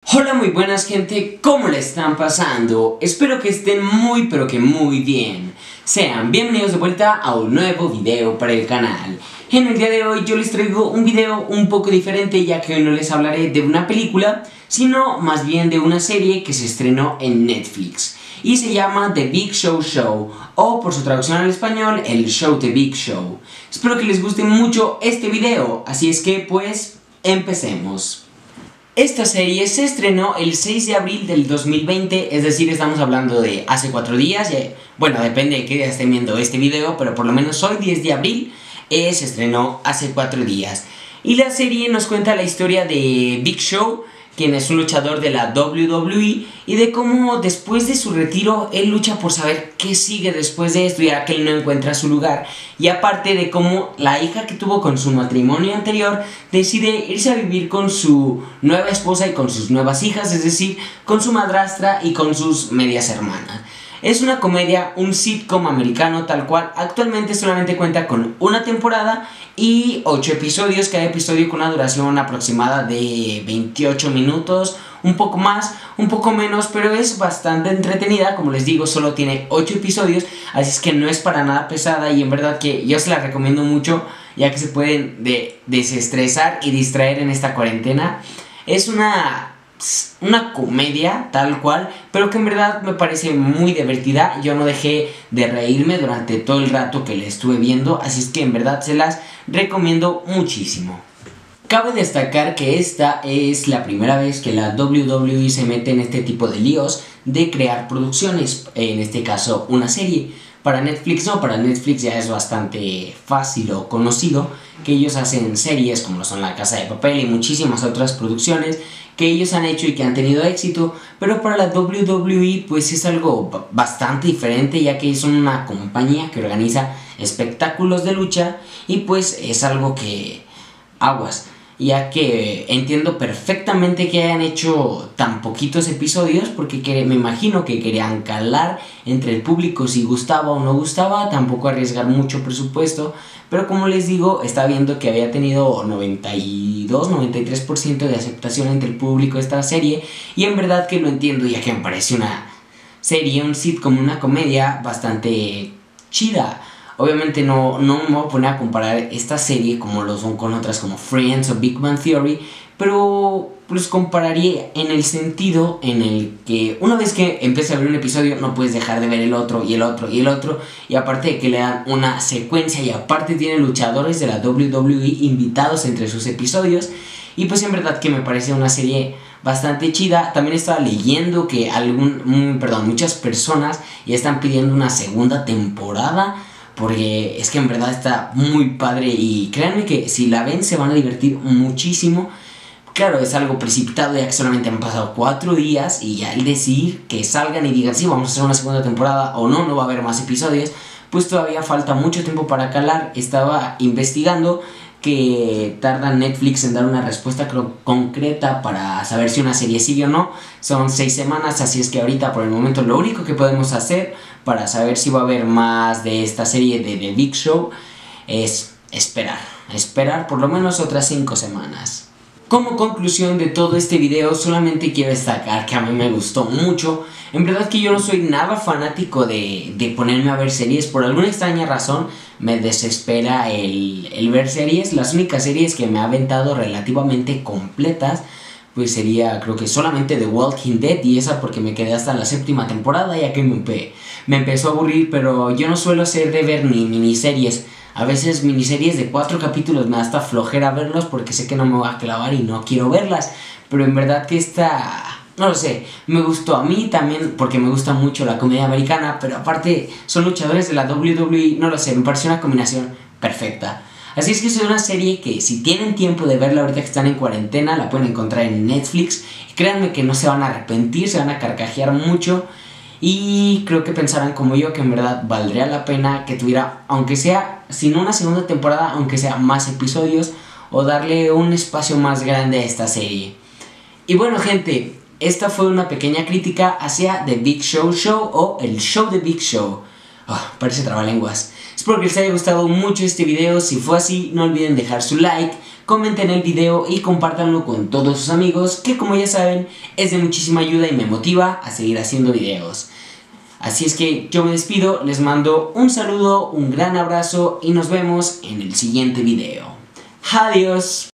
Hola, muy buenas gente, ¿cómo le están pasando? Espero que estén muy pero que muy bien. Sean bienvenidos de vuelta a un nuevo video para el canal. En el día de hoy yo les traigo un video un poco diferente, ya que hoy no les hablaré de una película, sino más bien de una serie que se estrenó en Netflix y se llama The Big Show Show, o por su traducción al español, El Show The Big Show. Espero que les guste mucho este video, así es que pues empecemos. Esta serie se estrenó el 6 de abril del 2020, es decir, estamos hablando de hace 4 días, bueno, depende de qué día estén viendo este video, pero por lo menos hoy, 10 de abril, se estrenó hace 4 días. Y la serie nos cuenta la historia de Big Show, quien es un luchador de la WWE, y de cómo después de su retiro él lucha por saber qué sigue después de esto, ya que él no encuentra su lugar, y aparte de cómo la hija que tuvo con su matrimonio anterior decide irse a vivir con su nueva esposa y con sus nuevas hijas, es decir, con su madrastra y con sus medias hermanas. Es una comedia, un sitcom americano tal cual. Actualmente solamente cuenta con una temporada y 8 episodios, cada episodio con una duración aproximada de 28 minutos, un poco más, un poco menos, pero es bastante entretenida. Como les digo, solo tiene 8 episodios, así es que no es para nada pesada y en verdad que yo se la recomiendo mucho, ya que se pueden desestresar y distraer en esta cuarentena. Es una comedia tal cual, pero que en verdad me parece muy divertida. Yo no dejé de reírme durante todo el rato que la estuve viendo, así es que en verdad se las recomiendo muchísimo. Cabe destacar que esta es la primera vez que la WWE se mete en este tipo de líos de crear producciones, en este caso una serie. Para Netflix no, para Netflix ya es bastante fácil o conocido que ellos hacen series como lo son La Casa de Papel y muchísimas otras producciones que ellos han hecho y que han tenido éxito, pero para la WWE pues es algo bastante diferente, ya que son una compañía que organiza espectáculos de lucha y pues es algo que aguas, ya que entiendo perfectamente que hayan hecho tan poquitos episodios, porque me imagino que querían calar entre el público si gustaba o no gustaba, tampoco arriesgar mucho presupuesto, pero como les digo, estaba viendo que había tenido 92-93% de aceptación entre el público esta serie, y en verdad que lo entiendo, ya que me parece una serie, un sitcom, una comedia bastante chida. Obviamente no me voy a poner a comparar esta serie como lo son con otras como Friends o Big Bang Theory, pero los compararía en el sentido en el que una vez que empiezas a ver un episodio no puedes dejar de ver el otro y el otro y el otro, y aparte de que le dan una secuencia y aparte tienen luchadores de la WWE invitados entre sus episodios, y pues en verdad que me parece una serie bastante chida. También estaba leyendo que muchas personas ya están pidiendo una segunda temporada, porque es que en verdad está muy padre y créanme que si la ven se van a divertir muchísimo. Claro, es algo precipitado ya que solamente han pasado 4 días y ya el decir que salgan y digan sí, vamos a hacer una segunda temporada o no va a haber más episodios, pues todavía falta mucho tiempo para calar. Estaba investigando que tarda Netflix en dar una respuesta concreta para saber si una serie sigue o no. Son 6 semanas, así es que ahorita por el momento lo único que podemos hacer para saber si va a haber más de esta serie de The Big Show es esperar por lo menos otras 5 semanas. Como conclusión de todo este video, solamente quiero destacar que a mí me gustó mucho. En verdad que yo no soy nada fanático de ponerme a ver series. Por alguna extraña razón me desespera el ver series. Las únicas series que me ha aventado relativamente completas pues sería, creo que solamente The Walking Dead, y esa porque me quedé hasta la 7ª temporada, ya que me empezó a aburrir. Pero yo no suelo ser de ver ni miniseries. A veces miniseries de 4 capítulos me da hasta flojera verlos porque sé que no me voy a clavar y no quiero verlas. Pero en verdad que esta, no lo sé, me gustó a mí también porque me gusta mucho la comedia americana, pero aparte son luchadores de la WWE, no lo sé, me pareció una combinación perfecta. Así es que es una serie que si tienen tiempo de verla ahorita que están en cuarentena, la pueden encontrar en Netflix. Y créanme que no se van a arrepentir, se van a carcajear mucho. Y creo que pensarán como yo que en verdad valdría la pena que tuviera, aunque sea, si no una segunda temporada, aunque sea más episodios, o darle un espacio más grande a esta serie. Y bueno gente, esta fue una pequeña crítica hacia The Big Show Show o El Show The Big Show. Parece trabalenguas. Espero que les haya gustado mucho este video. Si fue así, no olviden dejar su like, comenten el video y compártanlo con todos sus amigos, que como ya saben es de muchísima ayuda y me motiva a seguir haciendo videos. Así es que yo me despido, les mando un saludo, un gran abrazo y nos vemos en el siguiente video. Adiós.